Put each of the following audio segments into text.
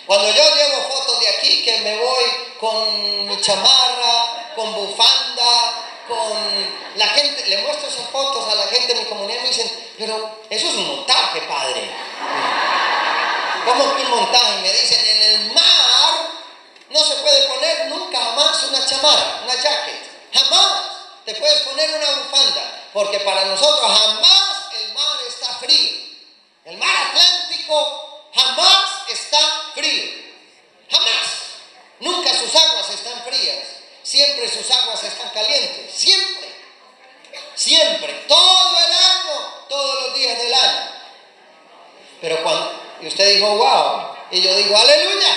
Cuando yo llevo fotos de aquí, que me voy con mi chamarra, con bufanda, con la gente, le muestro esas fotos a la gente de mi comunidad y me dicen, pero eso es un montaje, padre. ¿Cómo que un montaje? Me dicen, en el mar no se puede poner nunca jamás una chamarra, una jacket. Jamás te puedes poner una bufanda, porque para nosotros jamás el mar está frío. El mar Atlántico jamás está frío. Jamás. Nunca sus aguas están frías. Siempre sus aguas están calientes. Siempre. Siempre. Todo el año. Todos los días del año. Pero cuando... Y usted dijo, wow. Y yo digo, aleluya.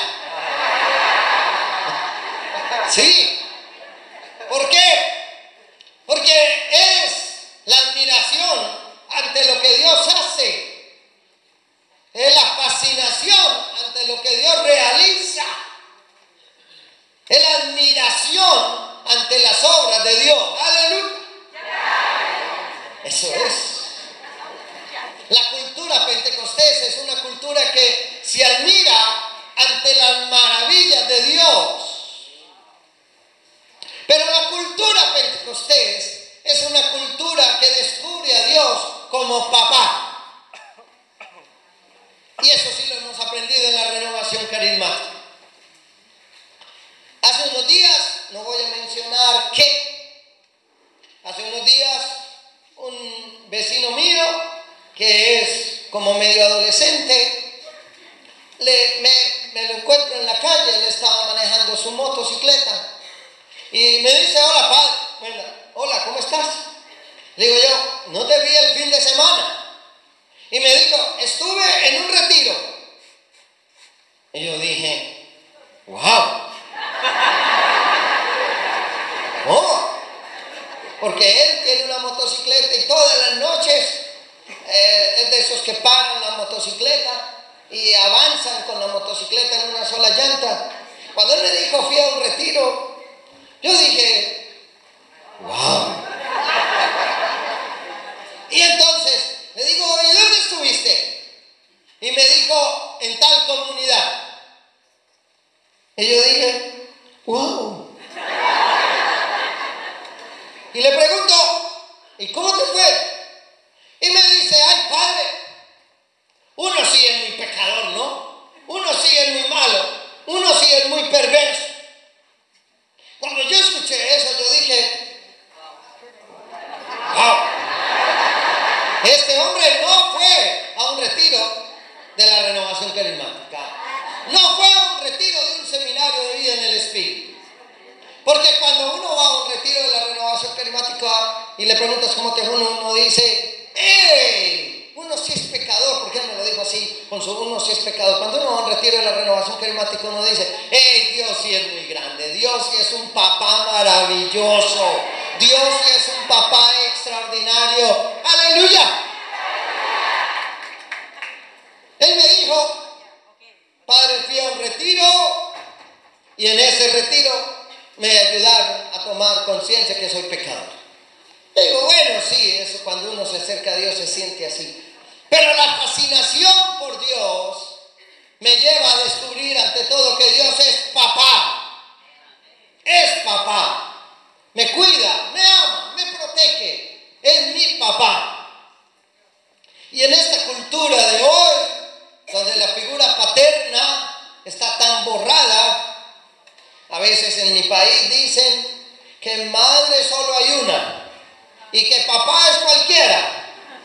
Sí. ¿Por qué? Porque es la admiración ante lo que Dios hace. Es la fascinación ante lo que Dios realiza. Es la admiración ante las obras de Dios. Aleluya. Eso es. La cultura pentecostés es una cultura que se admira ante las maravillas de Dios. Pero la cultura pentecostés es una cultura que descubre a Dios como papá. Y eso sí lo hemos aprendido en la renovación carismática. Hace unos días, no voy a mencionar qué, hace unos días un vecino mío, que es como medio adolescente, me lo encuentro en la calle, él estaba manejando su motocicleta y me dice, hola padre, bueno, hola, ¿cómo estás? Le digo yo, no te vi el fin de semana. Y me dijo, estuve en un retiro. Y yo dije, wow. ¿Cómo? Porque él tiene una motocicleta y todas las noches es de esos que paran la motocicleta y avanzan con la motocicleta en una sola llanta. Cuando él me dijo, fui a un retiro, yo dije, wow. Y entonces le digo, ¿y dónde estuviste? Y me dijo, en tal comunidad. Y yo dije, wow. Y le pregunto, ¿y cómo te fue? Y me dice, ay padre, uno sí es muy pecador, ¿no? Uno sí es muy malo, uno sí es muy perverso. Cuando yo escuché eso, yo dije, wow. Este hombre no fue a un retiro de la renovación carismática. No fue a un retiro de un seminario de vida en el Espíritu. Porque cuando uno va a un retiro de la renovación carismática y le preguntas cómo te fue, uno dice, ¡ey! Uno sí es pecador. ¿Por qué me lo dijo así? Uno sí es pecador. Cuando uno va a un retiro de la renovación carismática, uno dice, ¡ey! Dios sí es muy grande. Dios sí es un papá maravilloso. Dios sí es un papá extraordinario. ¡Aleluya! Él me dijo, padre, fui a un retiro y en ese retiro me ayudaron a tomar conciencia que soy pecador. Digo, bueno, sí, eso cuando uno se acerca a Dios se siente así. Pero la fascinación por Dios me lleva a descubrir ante todo que Dios es papá. Es papá. Me cuida, me ama, me protege. Es mi papá. Y en esta cultura de hoy, donde la figura paterna está tan borrada, a veces en mi país dicen que madre solo hay una y que papá es cualquiera.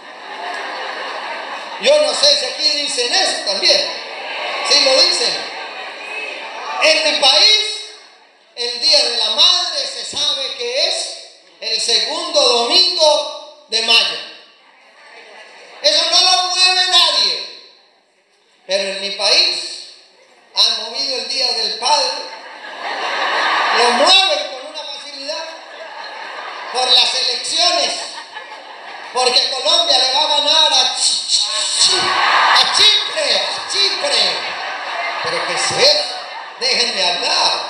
Yo no sé si aquí dicen eso también. Sí lo dicen. En mi país, el Día de la Madre se sabe que es el segundo domingo de mayo. Eso no lo mueve nadie. Pero en mi país han movido el Día del Padre. Lo mueven con una facilidad por las elecciones. Porque Colombia le va a ganar a Chipre. Pero ¿qué es eso? Déjenme hablar.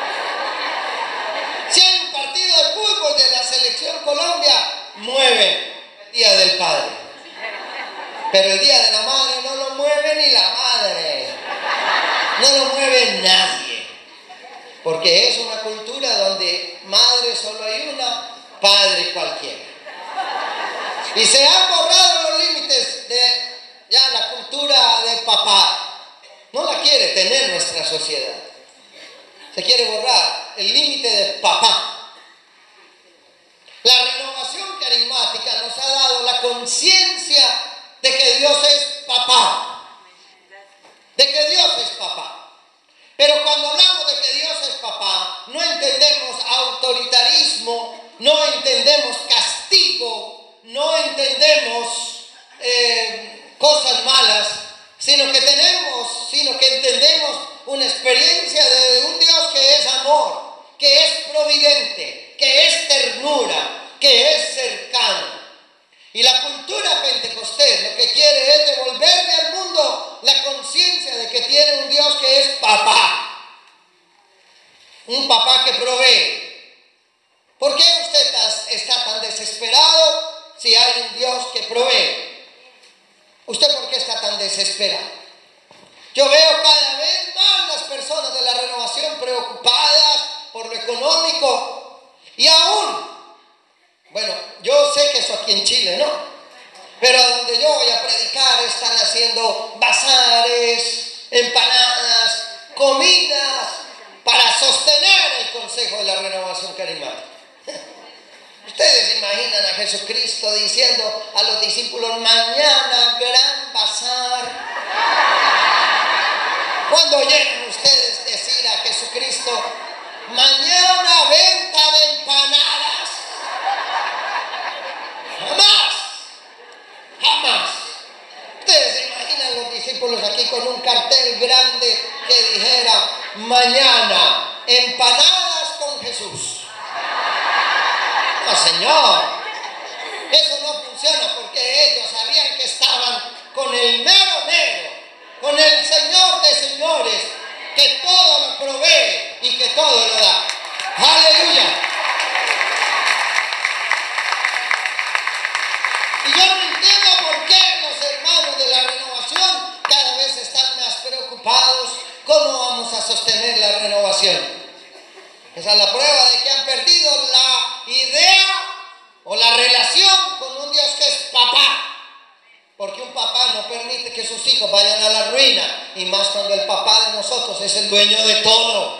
Si hay un partido de fútbol de la selección Colombia, mueve el Día del Padre. Pero el Día de la Madre no lo mueve ni la madre. No lo mueve nadie. Porque es una cultura donde madre solo hay una, padre cualquiera. Y se han borrado los límites de ya la cultura de papá. No la quiere tener nuestra sociedad. Se quiere borrar el límite de papá. La renovación carismática nos ha dado la conciencia de que Dios es papá. De que Dios es papá. Pero cuando hablamos de que Dios es papá, no entendemos autoritarismo, no entendemos castigo, no entendemos cosas malas, sino que entendemos una experiencia de un Dios que es amor, que es providente, que es ternura, que es cercano. Y la cultura pentecostés lo que quiere es devolverle al mundo la conciencia de que tiene un Dios que es papá. Un papá que provee. ¿Por qué usted está tan desesperado si hay un Dios que provee? ¿Usted por qué está tan desesperado? Yo veo cada vez más las personas de la renovación preocupadas por lo económico y aún. Bueno, yo sé que eso aquí en Chile, ¿no? Pero a donde yo voy a predicar están haciendo bazares, empanadas, comidas para sostener el consejo de la renovación carismática. Ustedes imaginan a Jesucristo diciendo a los discípulos: mañana gran bazar. ¿Cuándo oyeron ustedes decir a Jesucristo: mañana venta de empanadas? Jamás, jamás. Ustedes se imaginan los discípulos aquí con un cartel grande que dijera: mañana empanadas con Jesús. No, Señor, eso no funciona, porque ellos sabían que estaban con el mero mero, con el Señor de señores, que todo lo provee y que todo lo da. Aleluya. Y yo no entiendo por qué los hermanos de la renovación cada vez están más preocupados. ¿Cómo vamos a sostener la renovación? Esa es la prueba de que han perdido la idea o la relación con un Dios que es papá. Porque un papá no permite que sus hijos vayan a la ruina, y más cuando el papá de nosotros es el dueño de todo.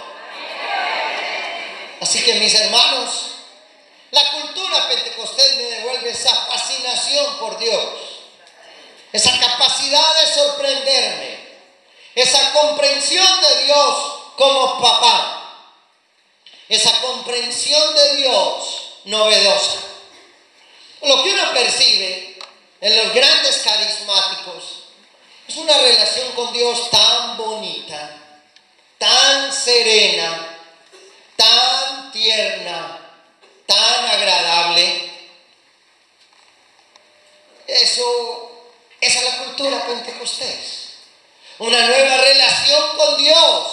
Así que, mis hermanos, la cultura pentecostés me devuelve esa fascinación por Dios, esa capacidad de sorprenderme, esa comprensión de Dios como papá, esa comprensión de Dios novedosa. Lo que uno percibe en los grandes carismáticos es una relación con Dios tan bonita, tan serena, tan tierna, tan agradable. Esa es la cultura pentecostés. Una nueva relación con Dios.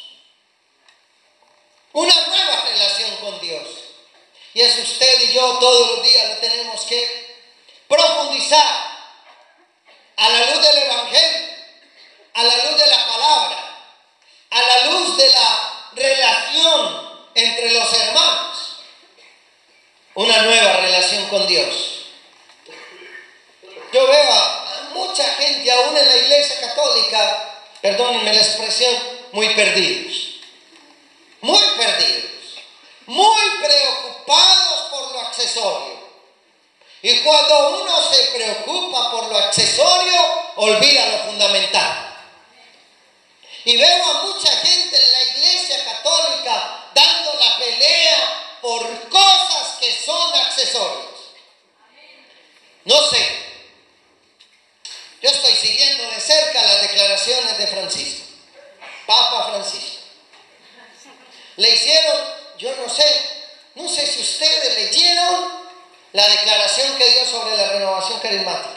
Una nueva relación con Dios. Y es usted y yo todos los días lo tenemos que profundizar a la luz del Evangelio, a la luz de la palabra, a la luz de la relación entre los hermanos. Una nueva relación con Dios. Yo veo a mucha gente, aún en la iglesia católica, perdónenme la expresión, muy perdidos. Muy perdidos. Muy preocupados por lo accesorio. Y cuando uno se preocupa por lo accesorio, olvida lo fundamental. Y veo a mucha gente en la iglesia católica dando la pelea por cosas que son accesorios. No sé. Yo estoy siguiendo de cerca las declaraciones de Francisco, Papa Francisco. Le hicieron, yo no sé si ustedes leyeron la declaración que dio sobre la renovación carismática.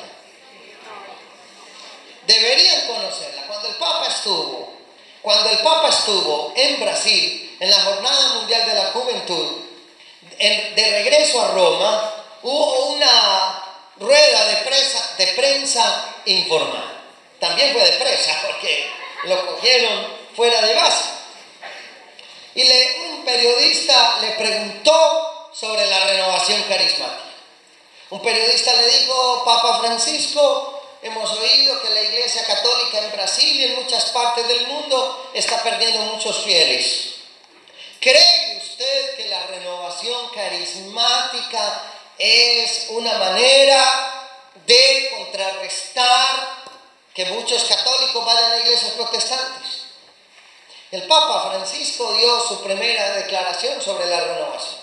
Deberían conocerla. Cuando el Papa estuvo en Brasil, en la Jornada Mundial de la Juventud, de regreso a Roma, hubo una rueda de prensa informal. También fue de presa, porque lo cogieron fuera de base. Y un periodista le preguntó sobre la renovación carismática. Un periodista le dijo: Papa Francisco, hemos oído que la Iglesia Católica en Brasil y en muchas partes del mundo está perdiendo muchos fieles. ¿Cree usted que la renovación carismática es una manera de contrarrestar que muchos católicos vayan a iglesias protestantes? El Papa Francisco dio su primera declaración sobre la renovación.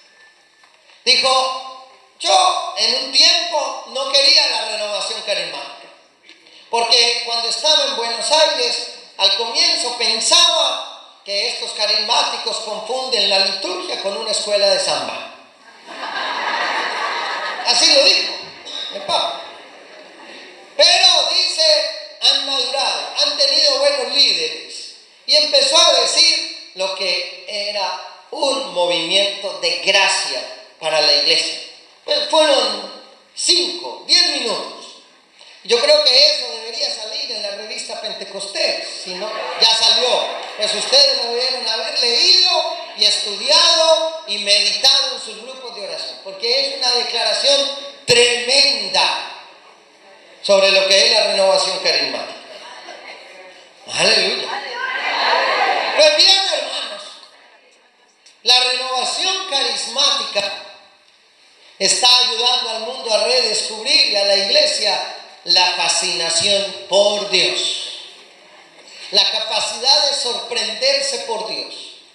Dijo: yo en un tiempo no quería la renovación carismática, porque cuando estaba en Buenos Aires, al comienzo pensaba que estos carismáticos confunden la liturgia con una escuela de samba. Así lo dijo el Papa. Pero dice, han madurado, han tenido buenos líderes. Y empezó a decir lo que era un movimiento de gracia para la iglesia. Pues fueron 5, 10 minutos. Yo creo que eso debería salir en la revista Pentecostés. Si no, ya salió. Pues ustedes lo debieron haber leído y estudiado y meditado en sus grupos de oración. Porque es una declaración tremenda sobre lo que es la renovación carismática. Aleluya. Pues bien, hermanos, la renovación carismática está ayudando al mundo a redescubrir y a la iglesia la fascinación por Dios, la capacidad de sorprenderse por Dios.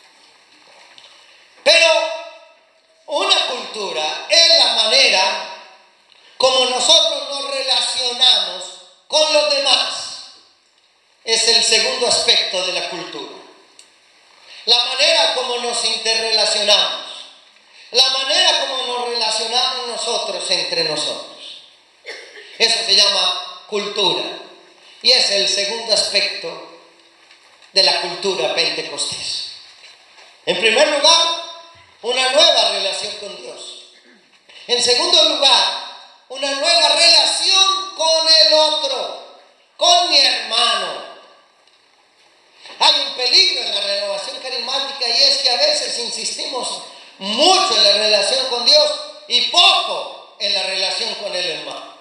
Pero una cultura es la manera como nosotros nos relacionamos con los demás. Es el segundo aspecto de la cultura. La manera como nos interrelacionamos. La manera como nos relacionamos nosotros entre nosotros. Eso se llama cultura. Y es el segundo aspecto de la cultura pentecostés. En primer lugar, una nueva relación con Dios. En segundo lugar, una nueva relación con el otro, con mi hermano. Hay un peligro en la renovación carismática y es que a veces insistimos mucho en la relación con Dios y poco en la relación con el hermano.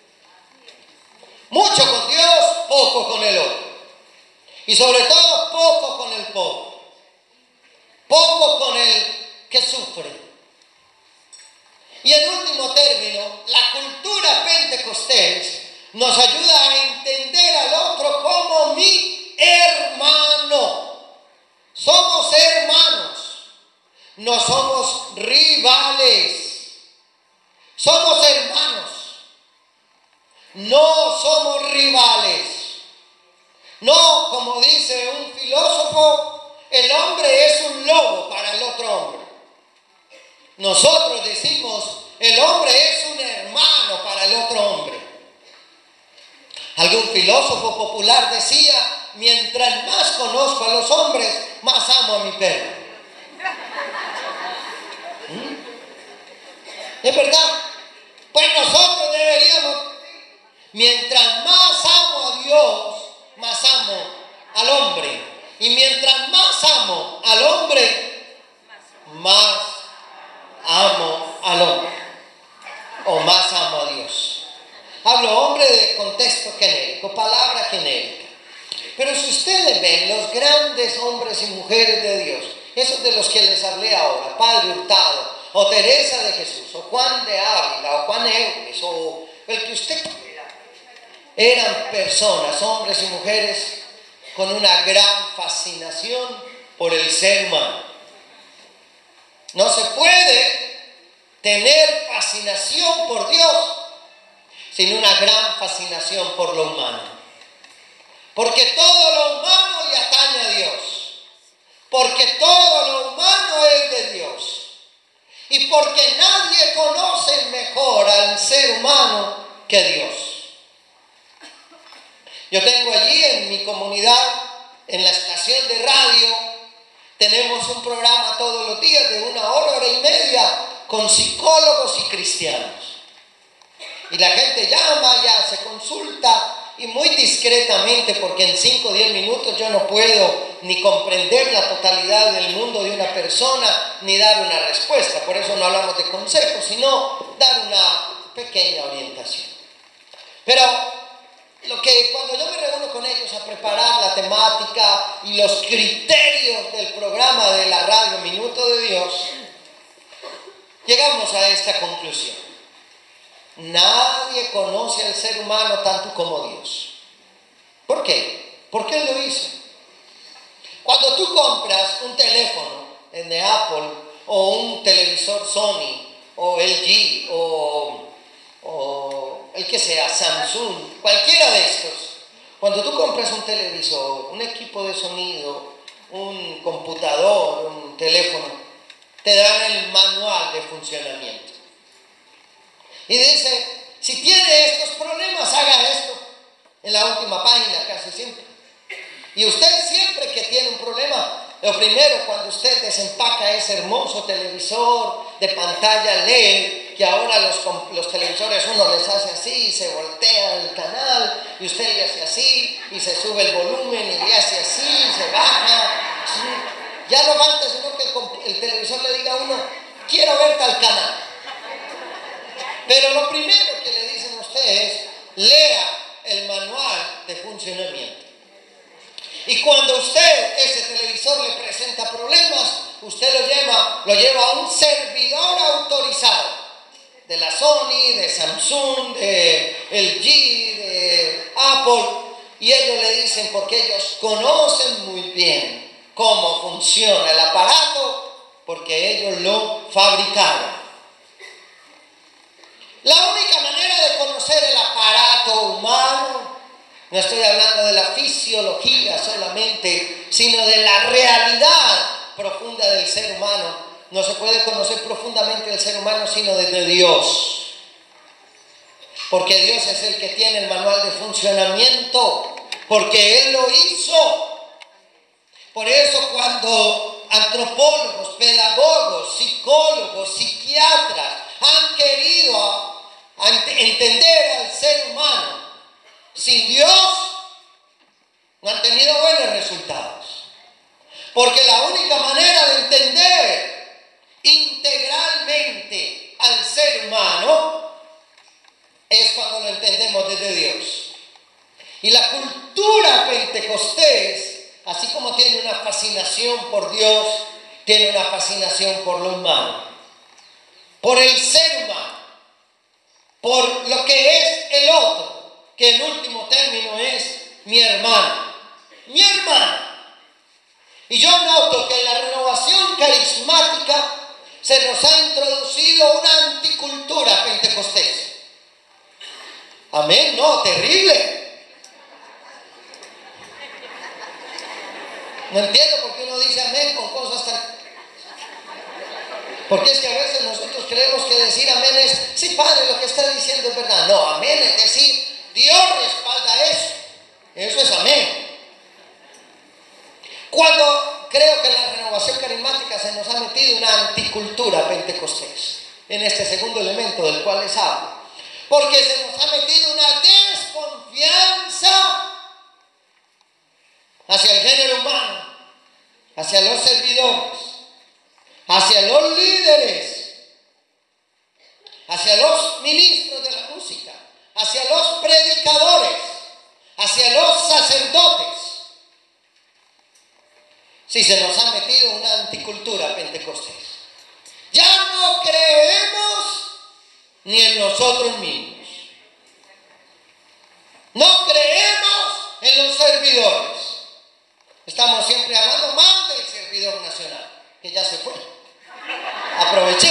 Mucho con Dios, poco con el otro. Y sobre todo poco con el pobre. Poco con el que sufre. Y en último término, la cultura pentecostés nos ayuda a entender al otro como mi hermano. Somos hermanos, no somos rivales. Somos hermanos, no somos rivales. No, como dice un filósofo, el hombre es un lobo para el otro hombre. Nosotros decimos, el hombre es un hermano para el otro hombre. Algún filósofo popular decía, mientras más conozco a los hombres, más amo a mi perro. ¿Es verdad? Pues nosotros deberíamos, mientras más amo a Dios, más amo al hombre. Y mientras más amo al hombre, más amo al hombre. O más amo a Dios. Hablo hombre de contexto genérico, palabra genérica. Pero si ustedes ven los grandes hombres y mujeres de Dios, esos de los que les hablé ahora, Padre Hurtado, o Teresa de Jesús, o Juan de Ávila, o Juan Eudes, o el que usted quiera, eran personas, hombres y mujeres, con una gran fascinación por el ser humano. No se puede tener fascinación por Dios sin una gran fascinación por lo humano. Porque todo lo humano le atañe a Dios. Porque todo lo humano es de Dios. Y porque nadie conoce mejor al ser humano que Dios. Yo tengo allí en mi comunidad, en la estación de radio, tenemos un programa todos los días de 1 hora, hora y media, con psicólogos y cristianos. Y la gente llama, ya se consulta, y muy discretamente, porque en 5 o 10 minutos yo no puedo ni comprender la totalidad del mundo de una persona, ni dar una respuesta. Por eso no hablamos de consejos, sino dar una pequeña orientación. Pero cuando yo me reúno con ellos a preparar la temática y los criterios del programa de la radio Minuto de Dios, llegamos a esta conclusión: nadie conoce al ser humano tanto como Dios. ¿Por qué? Porque Él lo hizo. Cuando tú compras un teléfono de Apple, o un televisor Sony, o LG, o el que sea, Samsung, cualquiera de estos, cuando tú compras un televisor, un equipo de sonido, un computador, un teléfono, te dan el manual de funcionamiento. Y dice, si tiene estos problemas, haga esto. En la última página casi siempre. Y usted siempre que tiene un problema, lo primero, cuando usted desempaca ese hermoso televisor de pantalla LED, que ahora los televisores uno les hace así, y se voltea el canal, y usted le hace así, y se sube el volumen, y le hace así, y se baja. Ya no falta sino que el televisor le diga a uno, quiero ver tal canal. Pero lo primero que le dicen a usted es, lea el manual de funcionamiento. Y cuando usted, ese televisor, le presenta problemas, usted lo lleva a un servidor autorizado de la Sony, de Samsung, de LG, de Apple, y ellos le dicen, porque ellos conocen muy bien cómo funciona el aparato, porque ellos lo fabricaron. La única manera de conocer el aparato humano, no estoy hablando de la fisiología solamente, sino de la realidad profunda del ser humano. No se puede conocer profundamente el ser humano sino desde Dios. Porque Dios es el que tiene el manual de funcionamiento, porque Él lo hizo. Por eso cuando antropólogos, pedagogos, psicólogos, psiquiatras han querido entender al ser humano, sin Dios no han tenido buenos resultados. Porque la única manera de entender integralmente al ser humano es cuando lo entendemos desde Dios. Y la cultura pentecostés, así como tiene una fascinación por Dios, tiene una fascinación por lo humano, por el ser humano, por lo que es el otro, que en último término es mi hermano. Mi hermano. Y yo noto que en la renovación carismática se nos ha introducido una anticultura pentecostés. Amén, no, terrible. No entiendo por qué uno dice amén con cosas tan... Porque es que a veces nosotros creemos que decir amén es, sí, Padre, lo que está diciendo es verdad. No, amén es decir, Dios respalda eso. Eso es amén. Cuando creo que en la renovación carismática se nos ha metido una anticultura pentecostés, en este segundo elemento del cual les hablo, porque se nos ha metido una desconfianza hacia el género humano, hacia los servidores, hacia los líderes, hacia los ministros de la música, hacia los predicadores, hacia los sacerdotes. Si se nos ha metido una anticultura pentecostés. Ya no creemos ni en nosotros mismos. No creemos en los servidores. Estamos siempre hablando mal del servidor nacional, que ya se fue. Aproveché.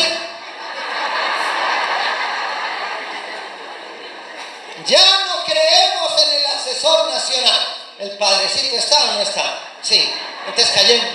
Ya no creemos en el asesor nacional. ¿El padrecito está o no está? Sí. Entonces callemos.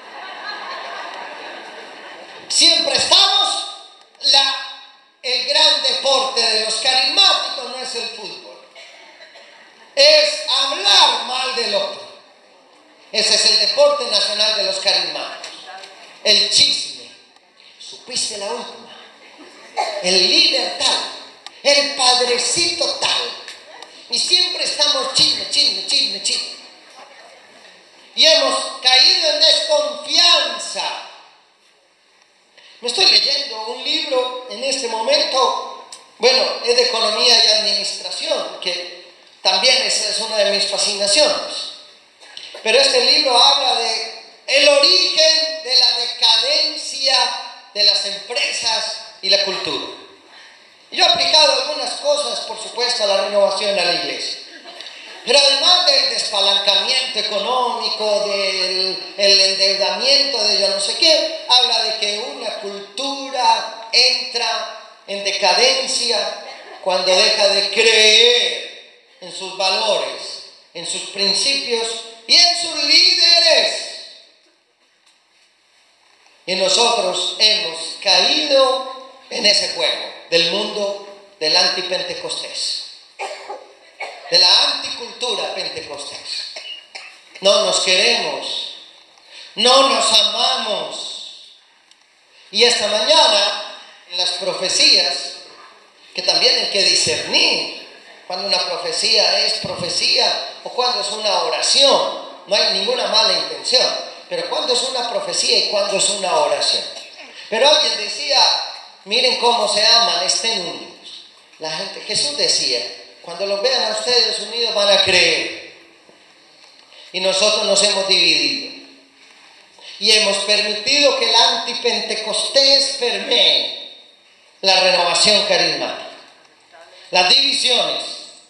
Siempre estamos, el gran deporte de los carismáticos no es el fútbol, es hablar mal del otro. Ese es el deporte nacional de los carismáticos. El chisme. ¿Supiste la última? El líder tal, el padrecito tal. Y siempre estamos chisme, chisme, chisme, chisme. Y hemos caído en desconfianza. Me estoy leyendo un libro en este momento, bueno, es de economía y administración, que también es una de mis fascinaciones. Pero este libro habla de el origen de la decadencia de las empresas y la cultura. Yo he aplicado algunas cosas, por supuesto, a la renovación de la iglesia. Pero además del despalancamiento económico, del endeudamiento de yo no sé qué, habla de que una cultura entra en decadencia cuando deja de creer en sus valores, en sus principios y en sus líderes. Y nosotros hemos caído en ese juego del mundo del antipentecostés, de la anticultura pentecostés. No nos queremos, no nos amamos. Y esta mañana, en las profecías, que también hay que discernir cuando una profecía es profecía o cuando es una oración. No hay ninguna mala intención, pero cuando es una profecía y cuando es una oración. Pero alguien decía, miren cómo se aman, estén unidos. La gente, Jesús decía, cuando los vean a ustedes unidos van a creer. Y nosotros nos hemos dividido. Y hemos permitido que el antipentecostés permee la renovación carismática. Las divisiones.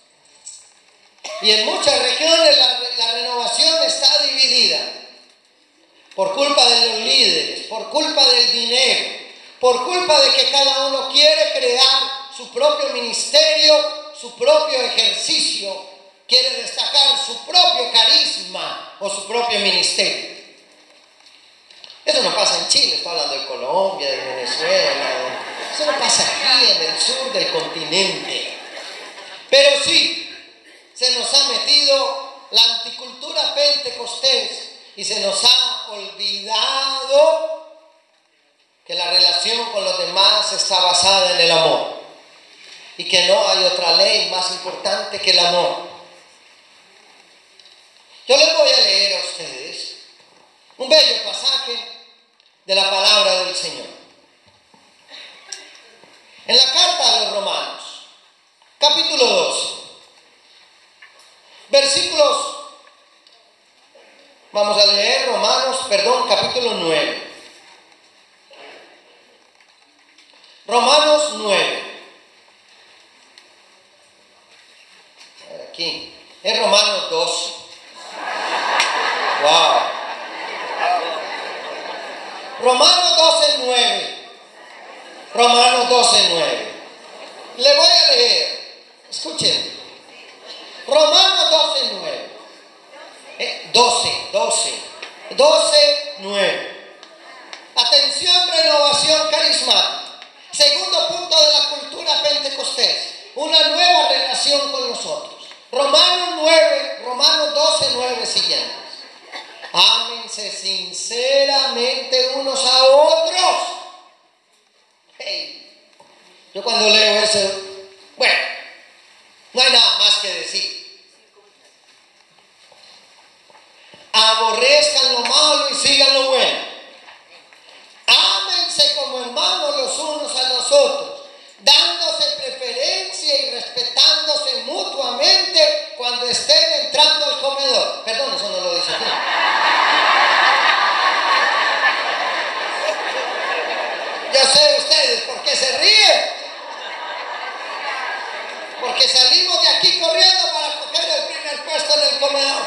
Y en muchas regiones la renovación está dividida. Por culpa de los líderes, por culpa del dinero, por culpa de que cada uno quiere crear su propio ministerio, su propio ejercicio, quiere destacar su propio carisma o su propio ministerio. Eso no pasa en Chile, estoy hablando de Colombia, de Venezuela, eso no pasa aquí en el sur del continente. Pero sí, se nos ha metido la anticultura pentecostés y se nos ha olvidado que la relación con los demás está basada en el amor y que no hay otra ley más importante que el amor. Yo les voy a leer a ustedes un bello pasaje de la palabra del Señor. En la carta a los Romanos, capítulo 2, versículos, vamos a leer capítulo 9. Romanos 9. Aquí, es Romanos 12. Wow. Romanos 12:9. Romanos 12:9. Le voy a leer. Escuchen. Romanos 12:9. 12:9. Atención, renovación carismática. Segundo punto de la cultura pentecostés. Una nueva relación con nosotros. Romanos 12:9 siguientes. Ámense sinceramente unos a otros. Hey, yo cuando leo eso, bueno, no hay nada más que decir. Aborrezcan lo malo y sigan lo bueno. Ámense como hermanos los unos a los otros, dándose preferencia y respetándose mutuamente cuando estén entrando al comedor. Perdón, eso no lo dice aquí. Yo sé ustedes por qué se ríen. Porque salimos de aquí corriendo para coger el primer puesto en el comedor.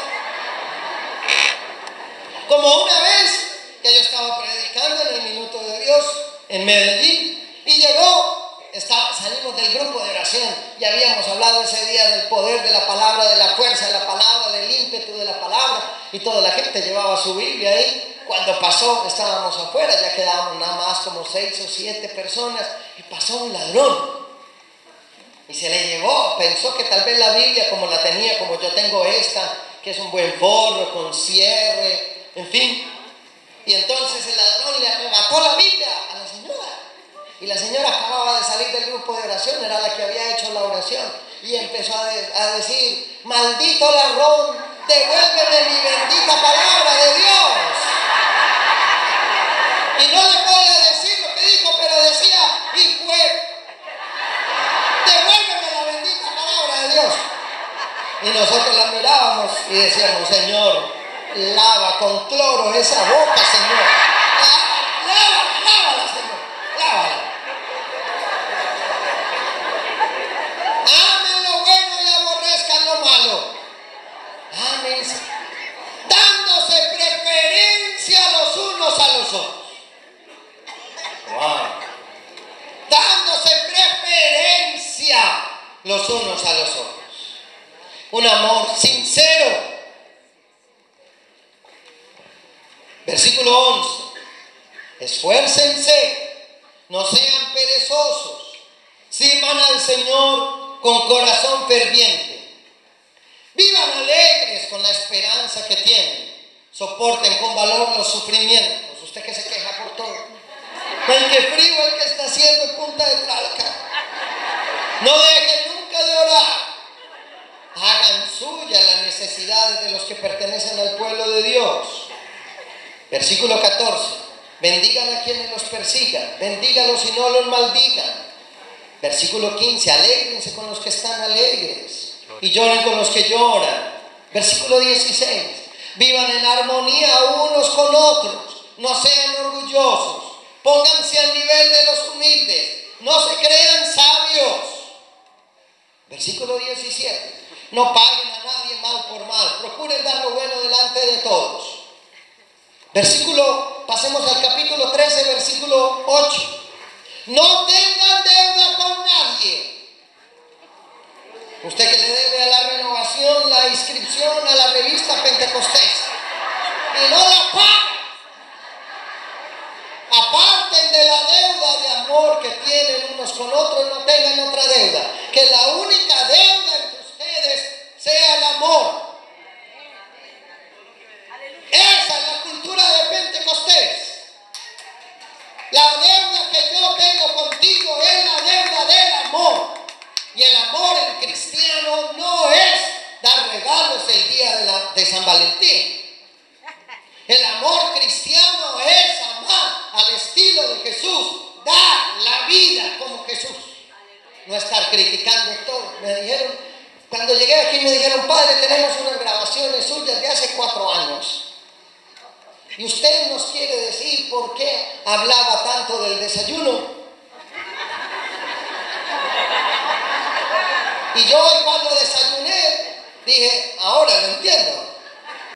Como una vez que yo estaba predicando en el Minuto de Dios en Medellín y salimos del grupo de oración y habíamos hablado ese día del poder de la palabra, de la fuerza de la palabra, del ímpetu de la palabra, y toda la gente llevaba su Biblia ahí. Cuando pasó, estábamos afuera, ya quedábamos nada más como 6 o 7 personas y pasó un ladrón y se le llevó. Pensó que tal vez la Biblia, como la tenía, como yo tengo esta, que es un buen forro con cierre, en fin. Y entonces el ladrón le arrebató la Biblia a la señora. Y la señora acababa de salir del grupo de oración, era la que había hecho la oración. Y empezó a decir, maldito ladrón, devuélveme mi bendita palabra de Dios. Y no le voy a decir lo que dijo, pero decía, y fue, devuélveme la bendita palabra de Dios. Y nosotros la mirábamos y decíamos, Señor, lava con cloro esa boca, Señor. Lávala, Señor, lávala. Amen lo bueno y aborrezcan lo malo. Amen. Dándose preferencia los unos a los otros. Wow. Dándose preferencia los unos a los otros. Un amor sincero. Versículo 11. Esfuércense, no sean perezosos, sirvan al Señor con corazón ferviente. Vivan alegres con la esperanza que tienen. Soporten con valor los sufrimientos. Usted que se queja por todo. El que frío, el que está haciendo en punta de Tralca. No dejen nunca de orar. Hagan suya las necesidades de los que pertenecen al pueblo de Dios. Versículo 14. Bendigan a quienes los persigan. Bendígalos y no los maldigan. Versículo 15. Alégrense con los que están alegres y lloren con los que lloran. Versículo 16. Vivan en armonía unos con otros. No sean orgullosos. Pónganse al nivel de los humildes. No se crean sabios. Versículo 17. No paguen a nadie mal por mal. Procuren dar lo bueno delante de todos. Pasemos al capítulo 13, versículo 8. No tengan deuda con nadie. Usted que le debe a la renovación la inscripción a la revista Pentecostés y no la paga. Aparten de la deuda de amor que tienen unos con otros, no tengan otra deuda. Que la única deuda entre ustedes sea el amor. Esa es la cultura de Pentecostés. La deuda que yo tengo contigo es la deuda del amor. Y el amor en cristiano no es dar regalos el día de San Valentín. El amor cristiano es amar al estilo de Jesús, dar la vida como Jesús. No estar criticando todo. Me dijeron, cuando llegué aquí me dijeron, padre, tenemos unas grabaciones suyas de hace 4 años. Y usted nos quiere decir por qué hablaba tanto del desayuno. Y yo hoy cuando desayuné, dije, ahora lo entiendo.